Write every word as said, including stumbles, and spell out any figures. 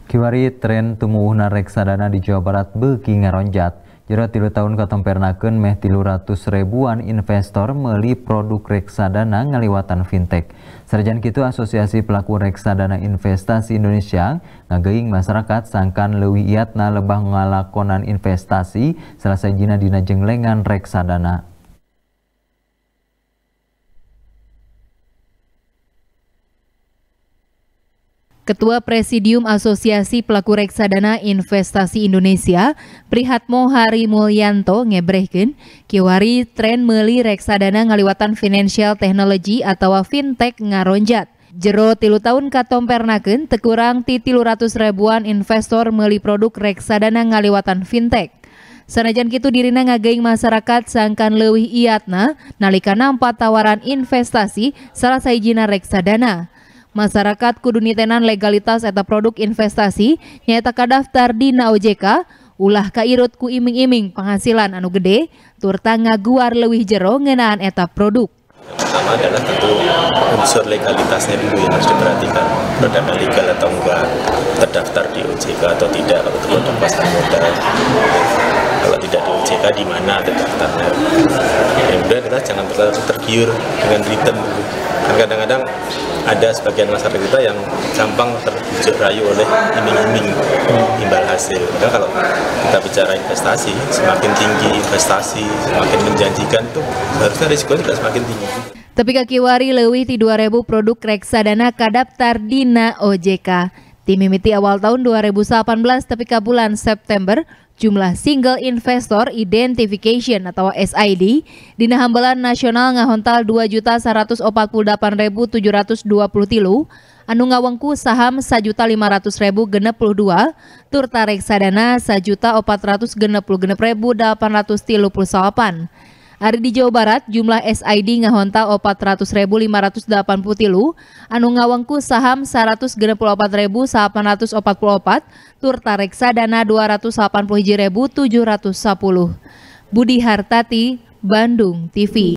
Kiwari tren tumuwuhna reksadana di Jawa Barat beuki ngaronjat. Jero tilu tahun katempernakeun meh tilu ratus ribuan investor meuli produk reksadana ngaliwatan fintech. Sanajan kitu Asosiasi Pelaku Reksadana Investasi Indonesia ngageuing masyarakat sangkan leuwih iatna lebah ngalakonan investasi salah sajina dina jenglengan reksadana. Ketua Presidium Asosiasi Pelaku Reksadana Investasi Indonesia, Prihatmo Hari Mulyanto ngebrehkeun kiwari tren meuli reksadana ngaliwatan financial technology atau fintech ngaronjat. Jero tilu tahun katompernakeun teu kurang ti tilu ratus ribuan investor meuli produk reksadana ngaliwatan fintech. Sanajan kitu dirina ngageuing masyarakat sangkan leuwih iatna nalika nampa tawaran investasi salah sahijina reksadana. Masyarakat kudu nitenan legalitas eta produk investasi nyaeta kadaftar dina O J K, ulah kairut ku iming-iming penghasilan anu gede, turta ngaguar leuwih jero ngeunaan eta produk. Yang pertama adalah tentu unsur legalitasnya dulu yang harus diperhatikan, produknya legal atau enggak, terdaftar di O J K atau tidak, kalau itu produk pasar modal. Kalau tidak di O J K di mana terdaftarnya. Yang kedua adalah jangan terlalu tergiur dengan return dulu. Kan kadang-kadang ada sebagian masyarakat kita yang gampang terbujuk rayu oleh iming-iming imbal hasil. Padahal kalau kita bicara investasi, semakin tinggi investasi, semakin menjanjikan tuh seharusnya risiko juga semakin tinggi. Tapi kakiwari leuwih ti dua ribu produk reksadana kadaftar dina O J K. Ti mimiti awal tahun dua ribu delapan belas tapi ka bulan September jumlah single investor identification atau S I D dina hambalan nasional ngahontal dua juta seratus opat puluh delapan ribu tujuh ratus dua puluh tilu anu ngawengku saham satu juta lima ratus ribu genep puluh dua turta reksadana satu juta opat ratus genep puluh genep ribu delapan ratus tilu puluh delapan. Ari di Jawa Barat jumlah S I D ngahontal opat ratus ribu lima ratus delapan puluh tilu anu ngawengku saham seratus genep puluh opat ribu delapan ratus opat puluh opat turta reksadana dua ratus delapan puluh hiji ribu tujuh ratus sepuluh. Budi Hartati, Bandung T V.